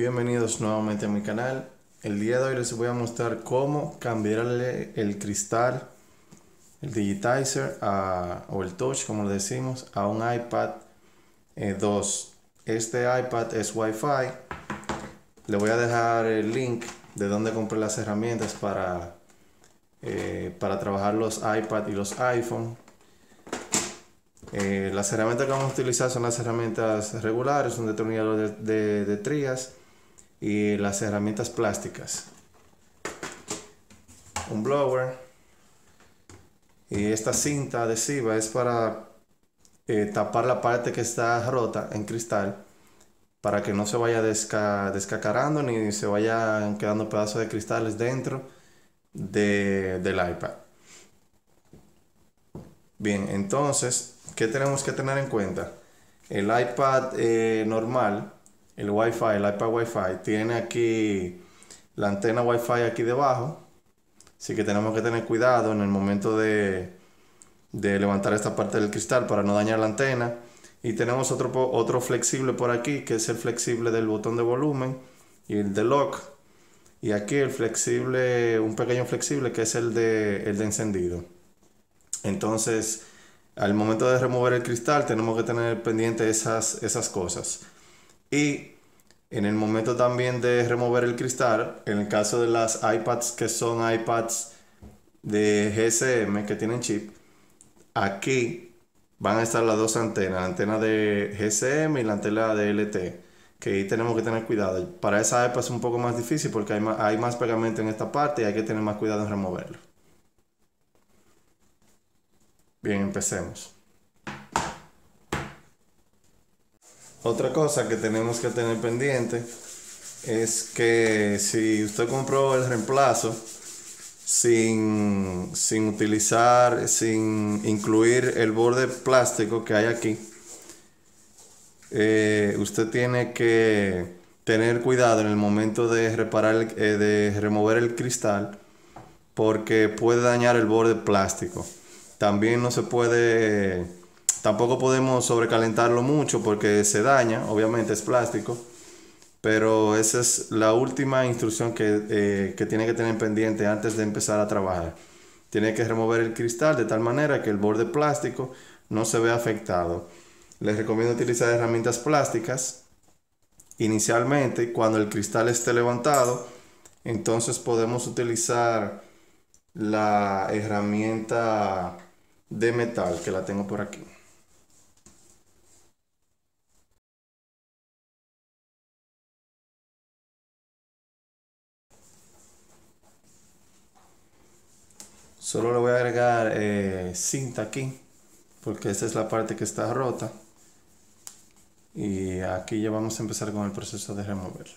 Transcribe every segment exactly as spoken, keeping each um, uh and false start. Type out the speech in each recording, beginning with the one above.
Bienvenidos nuevamente a mi canal. El día de hoy les voy a mostrar cómo cambiarle el cristal, el digitizer a, o el touch como le decimos, a un iPad eh, dos. Este iPad es Wi-Fi. Le voy a dejar el link de donde compré las herramientas para, eh, para trabajar los iPad y los iPhone. Eh, las herramientas que vamos a utilizar son las herramientas regulares, un determinador de, de, de trías y las herramientas plásticas, un blower, y esta cinta adhesiva es para eh, tapar la parte que está rota en cristal para que no se vaya desca descacarando ni se vayan quedando pedazos de cristales dentro de, del iPad. Bien, entonces, ¿qué tenemos que tener en cuenta? El iPad eh, normal, el Wi-Fi, el iPad Wi-Fi, tiene aquí la antena Wi-Fi aquí debajo. Así que tenemos que tener cuidado en el momento de, de levantar esta parte del cristal para no dañar la antena. Y tenemos otro, otro flexible por aquí, que es el flexible del botón de volumen y el de lock. Y aquí el flexible, un pequeño flexible que es el de, el de encendido. Entonces, al momento de remover el cristal, tenemos que tener pendiente esas, esas cosas. Y en el momento también de remover el cristal, en el caso de las iPads que son iPads de G S M que tienen chip, aquí van a estar las dos antenas, la antena de G S M y la antena de L T, que ahí tenemos que tener cuidado. Para esa iPad es un poco más difícil porque hay más, hay más pegamento en esta parte y hay que tener más cuidado en removerlo. Bien, empecemos. Otra cosa que tenemos que tener pendiente es que si usted compró el reemplazo sin, sin utilizar, sin incluir el borde plástico que hay aquí, eh, usted tiene que tener cuidado en el momento de reparar, el- eh, de remover el cristal, porque puede dañar el borde plástico. También no se puede, tampoco podemos sobrecalentarlo mucho porque se daña, obviamente es plástico. Pero esa es la última instrucción que, eh, que tiene que tener pendiente antes de empezar a trabajar. Tiene que remover el cristal de tal manera que el borde plástico no se vea afectado. Les recomiendo utilizar herramientas plásticas. Inicialmente, cuando el cristal esté levantado, entonces podemos utilizar la herramienta de metal que la tengo por aquí. Solo le voy a agregar eh, cinta aquí, porque esta es la parte que está rota. Y aquí ya vamos a empezar con el proceso de removerlo.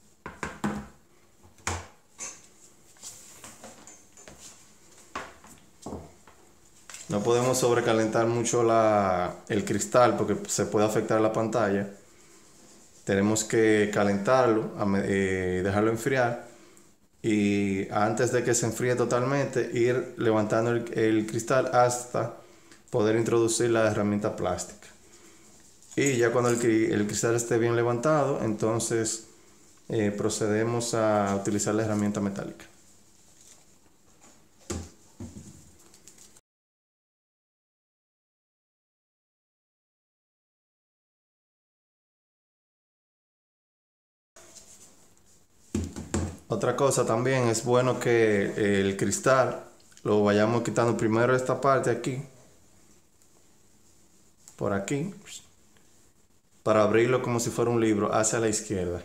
No podemos sobrecalentar mucho la, el cristal porque se puede afectar la pantalla. Tenemos que calentarlo, eh, dejarlo enfriar y antes de que se enfríe totalmente ir levantando el, el cristal hasta poder introducir la herramienta plástica. Y ya cuando el, el cristal esté bien levantado, entonces eh, procedemos a utilizar la herramienta metálica. Otra cosa también es bueno que el cristal lo vayamos quitando primero esta parte aquí, por aquí, para abrirlo como si fuera un libro hacia la izquierda.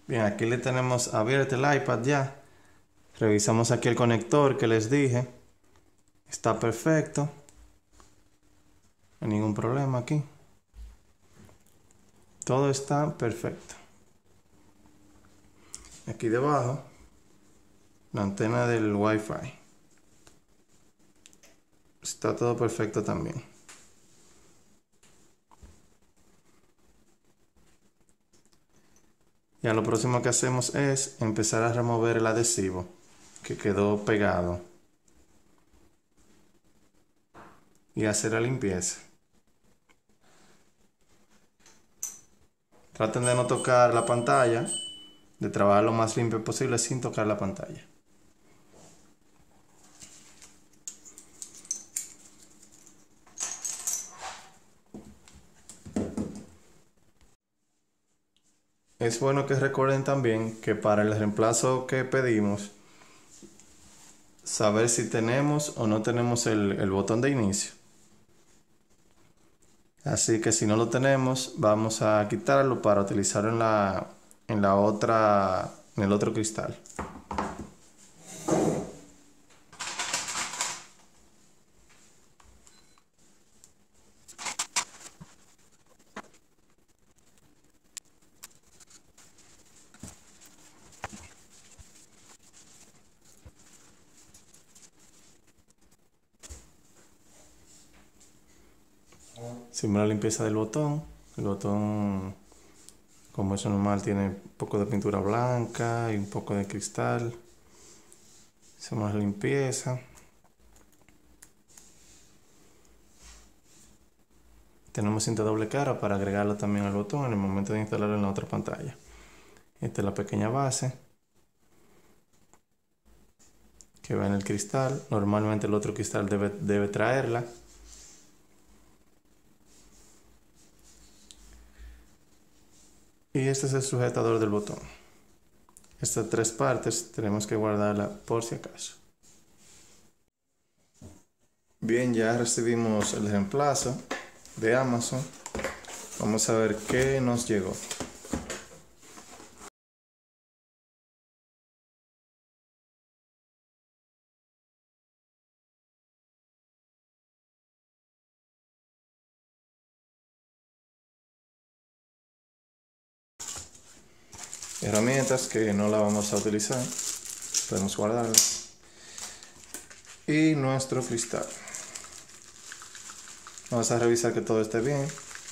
Bien, aquí le tenemos abierto el iPad ya. Revisamos aquí el conector que les dije. Está perfecto. No hay ningún problema aquí. Todo está perfecto. Aquí debajo, la antena del Wi-Fi. Está todo perfecto también. Ya lo próximo que hacemos es empezar a remover el adhesivo que quedó pegado y hacer la limpieza. Traten de no tocar la pantalla, de trabajar lo más limpio posible sin tocar la pantalla. Es bueno que recuerden también que para el reemplazo que pedimos, saber si tenemos o no tenemos el, el botón de inicio. Así que si no lo tenemos, vamos a quitarlo para utilizarlo en la, en la otra, en el otro cristal. Hicimos la limpieza del botón. El botón, como es normal, tiene un poco de pintura blanca y un poco de cristal. Hicimos la limpieza. Tenemos cinta doble cara para agregarlo también al botón en el momento de instalarlo en la otra pantalla. Esta es la pequeña base que va en el cristal. Normalmente el otro cristal debe, debe traerla. Y este es el sujetador del botón. Estas tres partes tenemos que guardarla por si acaso. Bien, ya recibimos el reemplazo de Amazon. Vamos a ver qué nos llegó. Herramientas que no la vamos a utilizar, podemos guardarlas. Y nuestro cristal. Vamos a revisar que todo esté bien.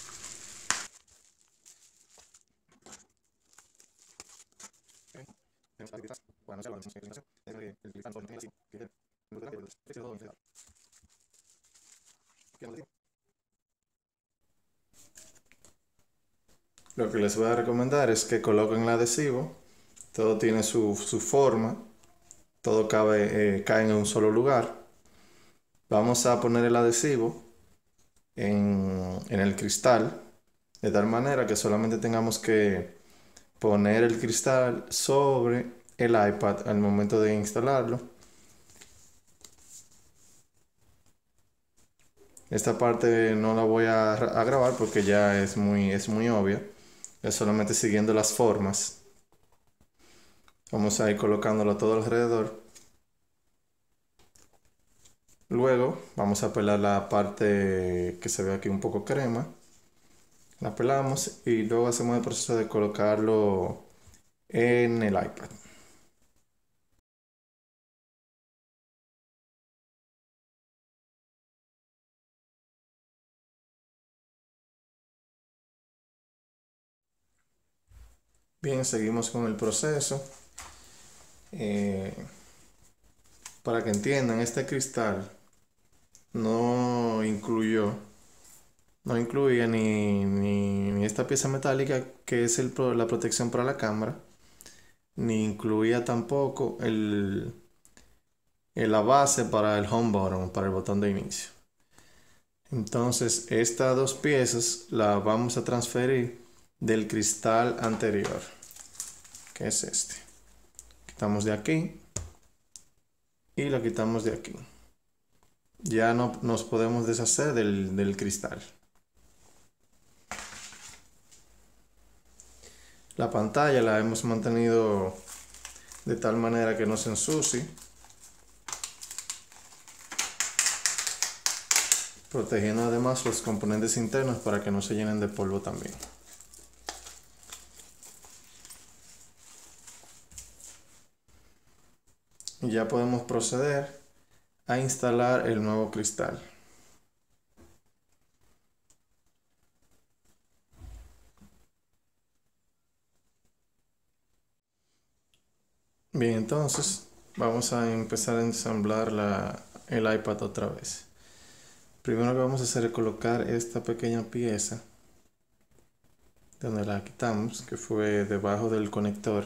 Lo que les voy a recomendar es que coloquen el adhesivo. Todo tiene su, su forma. Todo cabe, eh, cae en un solo lugar. Vamos a poner el adhesivo en, en el cristal. De tal manera que solamente tengamos que poner el cristal sobre el iPad al momento de instalarlo. Esta parte no la voy a, a grabar porque ya es muy, es muy obvia. Es solamente siguiendo las formas. Vamos a ir colocándolo todo alrededor. Luego vamos a pelar la parte que se ve aquí un poco crema. La pelamos y luego hacemos el proceso de colocarlo en el iPad. Bien, seguimos con el proceso. Eh, para que entiendan, este cristal no incluyó, no incluía ni, ni, ni esta pieza metálica que es el, pro- la protección para la cámara, ni incluía tampoco el, el- la base para el home button, para el botón de inicio. Entonces, estas dos piezas las vamos a transferir del cristal anterior, que es este. Quitamos de aquí y lo quitamos de aquí. Ya no nos podemos deshacer del, del cristal. La pantalla la hemos mantenido de tal manera que no se ensucie, protegiendo además los componentes internos para que no se llenen de polvo también. Y ya podemos proceder a instalar el nuevo cristal. Bien, entonces vamos a empezar a ensamblar la, el iPad otra vez. Primero que vamos a hacer es colocar esta pequeña pieza donde la quitamos, que fue debajo del conector.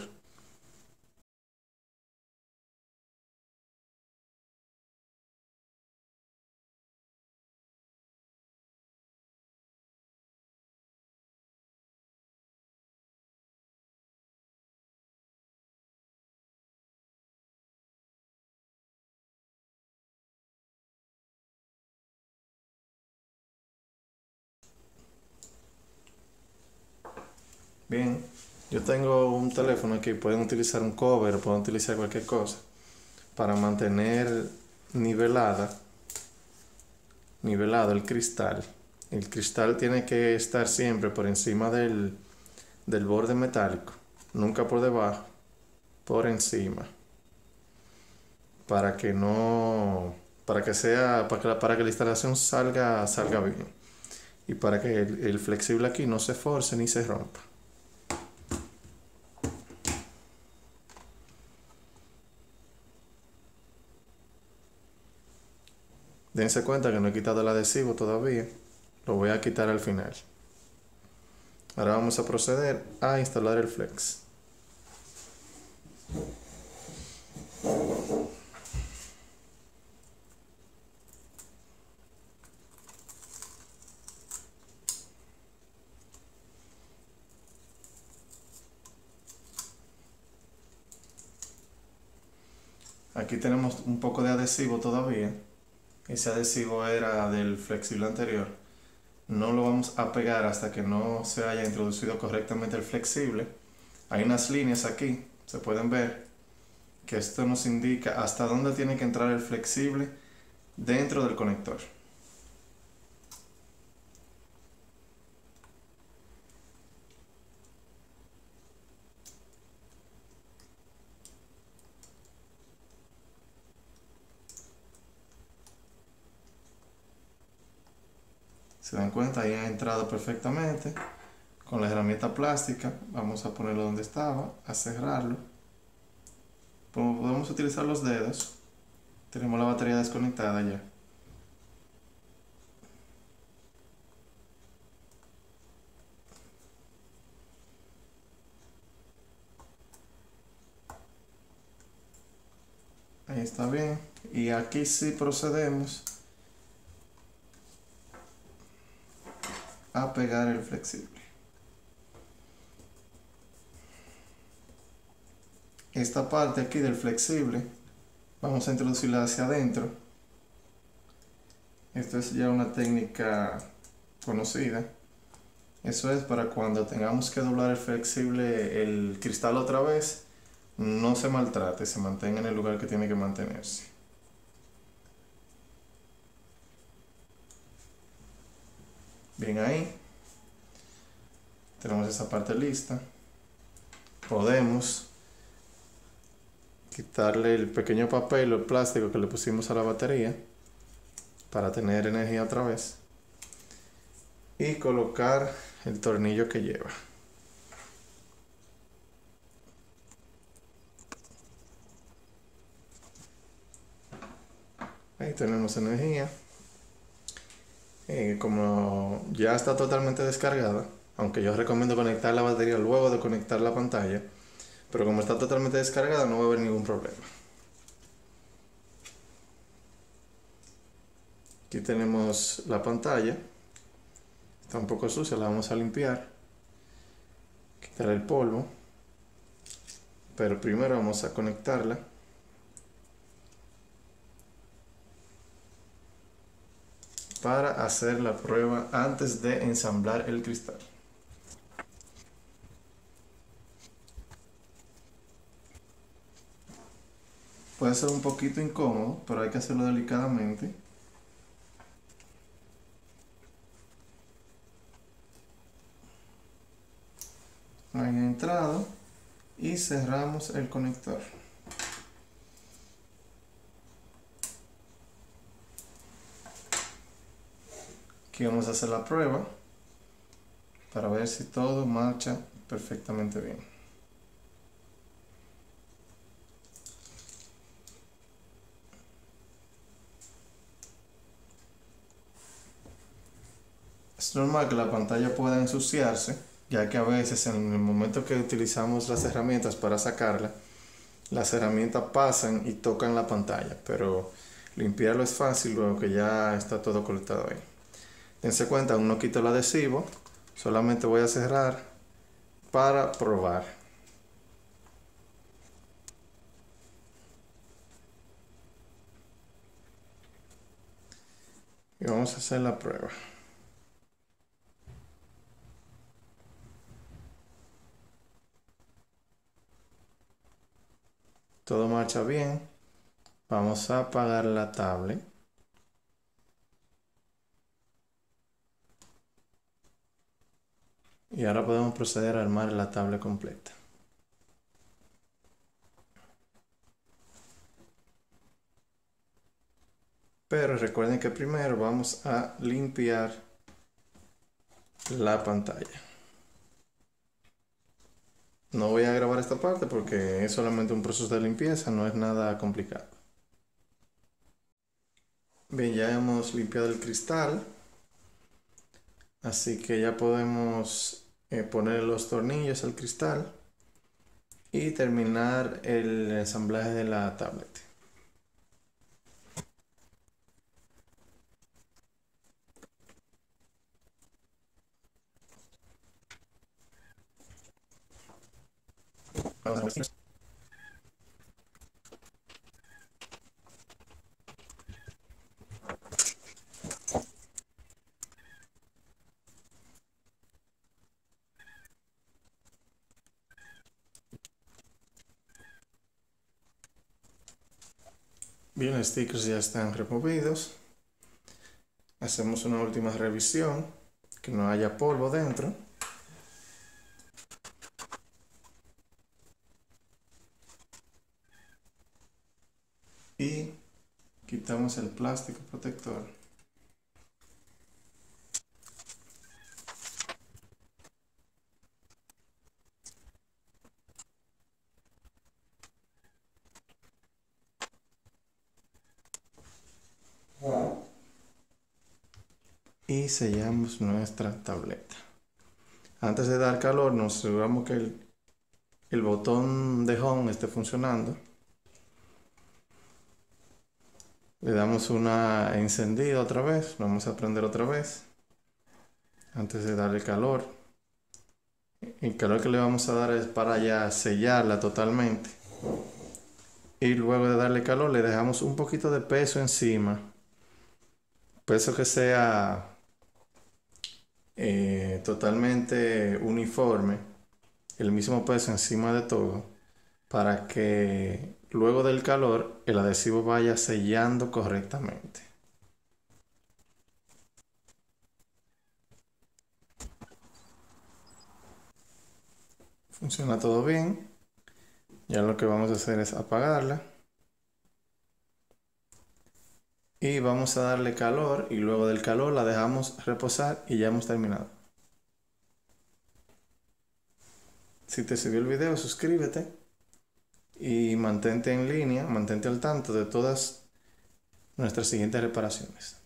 Bien, yo tengo un teléfono aquí, pueden utilizar un cover, pueden utilizar cualquier cosa para mantener nivelada, nivelado el cristal. El cristal tiene que estar siempre por encima del, del borde metálico, nunca por debajo, por encima, para que no, para que sea, para que la, para que la instalación salga, salga bien y para que el, el flexible aquí no se force ni se rompa. Dense cuenta que no he quitado el adhesivo todavía, lo voy a quitar al final. Ahora vamos a proceder a instalar el flex. Aquí tenemos un poco de adhesivo todavía. Ese adhesivo era del flexible anterior. No lo vamos a pegar hasta que no se haya introducido correctamente el flexible. Hay unas líneas aquí, se pueden ver, que esto nos indica hasta dónde tiene que entrar el flexible dentro del conector. Se dan cuenta, ahí ha entrado perfectamente. Con la herramienta plástica vamos a ponerlo donde estaba, a cerrarlo. Podemos utilizar los dedos. Tenemos la batería desconectada ya. Ahí está bien. Y aquí sí procedemos a pegar el flexible. Esta parte aquí del flexible vamos a introducirla hacia adentro. Esto es ya una técnica conocida. Eso es para cuando tengamos que doblar el flexible, el cristal otra vez, no se maltrate, se mantenga en el lugar que tiene que mantenerse. Bien, ahí tenemos esa parte lista. Podemos quitarle el pequeño papel o el plástico que le pusimos a la batería para tener energía otra vez y colocar el tornillo que lleva. Ahí tenemos energía. Y como ya está totalmente descargada, aunque yo recomiendo conectar la batería luego de conectar la pantalla, pero como está totalmente descargada no va a haber ningún problema. Aquí tenemos la pantalla, está un poco sucia, la vamos a limpiar, quitar el polvo, pero primero vamos a conectarla. Para hacer la prueba antes de ensamblar el cristal. Puede ser un poquito incómodo, pero hay que hacerlo delicadamente. Ahí entrado y cerramos el conector. Aquí vamos a hacer la prueba para ver si todo marcha perfectamente bien. Es normal que la pantalla pueda ensuciarse, ya que a veces en el momento que utilizamos las herramientas para sacarla, las herramientas pasan y tocan la pantalla, pero limpiarlo es fácil luego que ya está todo conectado ahí. Dense cuenta, aún no quito el adhesivo, solamente voy a cerrar para probar. Y vamos a hacer la prueba. Todo marcha bien. Vamos a apagar la tablet. Y ahora podemos proceder a armar la tablet completa. Pero recuerden que primero vamos a limpiar la pantalla. No voy a grabar esta parte porque es solamente un proceso de limpieza, no es nada complicado. Bien, ya hemos limpiado el cristal. Así que ya podemos eh, poner los tornillos al cristal y terminar el ensamblaje de la tablet. Vamos a ver. Bien, los stickers ya están removidos. Hacemos una última revisión, que no haya polvo dentro. Y quitamos el plástico protector. Y sellamos nuestra tableta. Antes de dar calor nos aseguramos que el, el botón de home esté funcionando. Le damos una encendida otra vez, vamos a prender otra vez antes de darle calor. El calor que le vamos a dar es para ya sellarla totalmente. Y luego de darle calor le dejamos un poquito de peso encima. Peso que sea eh, totalmente uniforme. El mismo peso encima de todo. Para que luego del calor el adhesivo vaya sellando correctamente. Funciona todo bien. Ya lo que vamos a hacer es apagarla. Y vamos a darle calor y luego del calor la dejamos reposar y ya hemos terminado. Si te sirvió el video, suscríbete y mantente en línea, mantente al tanto de todas nuestras siguientes reparaciones.